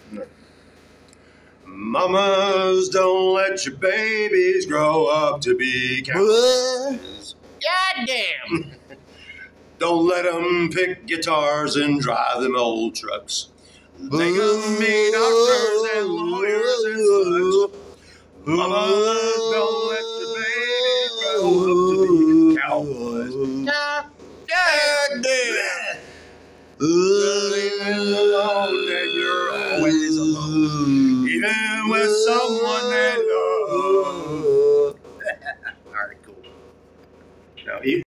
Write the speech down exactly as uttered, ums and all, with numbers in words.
Mamas, don't let your babies grow up to be cowboys. Goddamn. Don't let them pick guitars and drive them old trucks. They can be doctors and lawyers and such. Mamas, don't let your babies grow up to be cowboys. Goddamn. Leave it alone and you're always alone. Even with someone that loves. All right, cool. Now, you